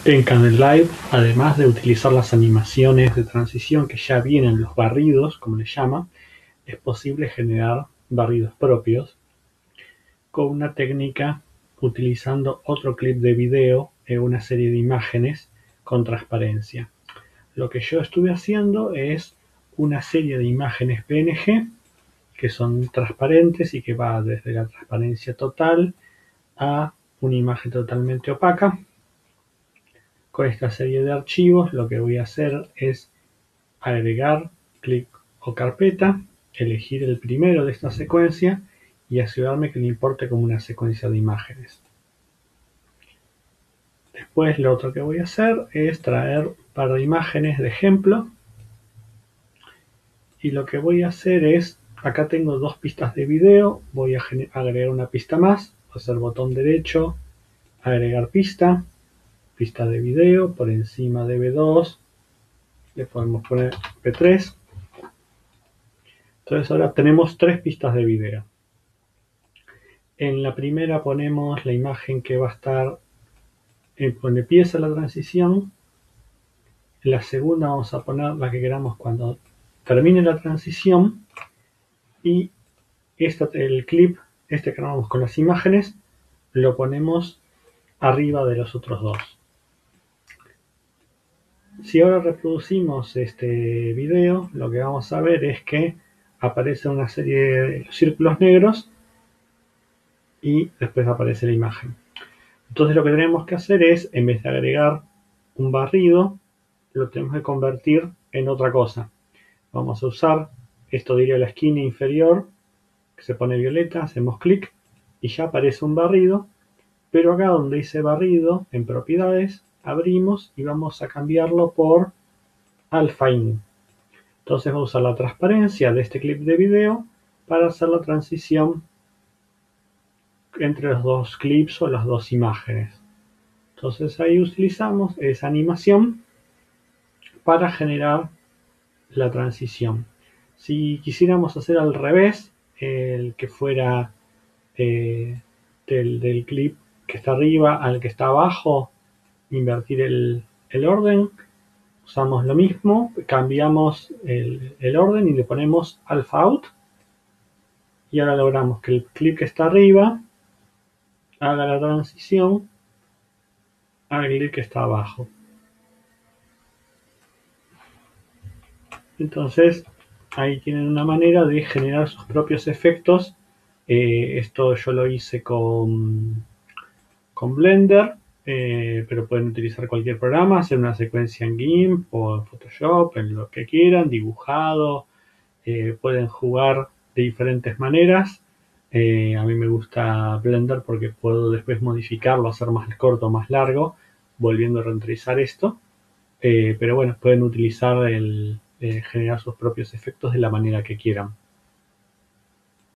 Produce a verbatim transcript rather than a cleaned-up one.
En Kdenlive, además de utilizar las animaciones de transición que ya vienen, los barridos, como les llama, es posible generar barridos propios con una técnica utilizando otro clip de video en una serie de imágenes con transparencia. Lo que yo estuve haciendo es una serie de imágenes P N G que son transparentes y que va desde la transparencia total a una imagen totalmente opaca. Con esta serie de archivos lo que voy a hacer es agregar clip o carpeta, elegir el primero de esta secuencia y asegurarme que le importe como una secuencia de imágenes. Después lo otro que voy a hacer es traer un par de imágenes de ejemplo y lo que voy a hacer es, acá tengo dos pistas de video, voy a agregar una pista más, voy a hacer botón derecho, agregar pista, pista de video, por encima de B dos, le podemos poner P tres. Entonces ahora tenemos tres pistas de video. En la primera ponemos la imagen que va a estar donde empieza la transición. En la segunda vamos a poner la que queramos cuando termine la transición. Y este, el clip, este que grabamos con las imágenes, lo ponemos arriba de los otros dos. Si ahora reproducimos este video, lo que vamos a ver es que aparece una serie de círculos negros y después aparece la imagen. Entonces lo que tenemos que hacer es, en vez de agregar un barrido, lo tenemos que convertir en otra cosa. Vamos a usar esto de ir a la esquina inferior, que se pone violeta, hacemos clic y ya aparece un barrido, pero acá donde dice barrido, en propiedades, abrimos y vamos a cambiarlo por Alpha-In. Entonces vamos a usar la transparencia de este clip de video para hacer la transición entre los dos clips o las dos imágenes. Entonces ahí utilizamos esa animación para generar la transición. Si quisiéramos hacer al revés, el que fuera eh, del, del clip que está arriba al que está abajo, invertir el, el orden, usamos lo mismo, cambiamos el, el orden y le ponemos alpha out y ahora logramos que el clip que está arriba haga la transición al clip que está abajo. Entonces ahí tienen una manera de generar sus propios efectos. Eh, esto yo lo hice con, con Blender, eh, pero pueden utilizar cualquier programa, hacer una secuencia en GIMP o en Photoshop, en lo que quieran, dibujado. Eh, pueden jugar de diferentes maneras. Eh, a mí me gusta Blender porque puedo después modificarlo, hacer más corto, más largo, volviendo a renderizar esto. Eh, pero bueno, pueden utilizar el eh, generar sus propios efectos de la manera que quieran.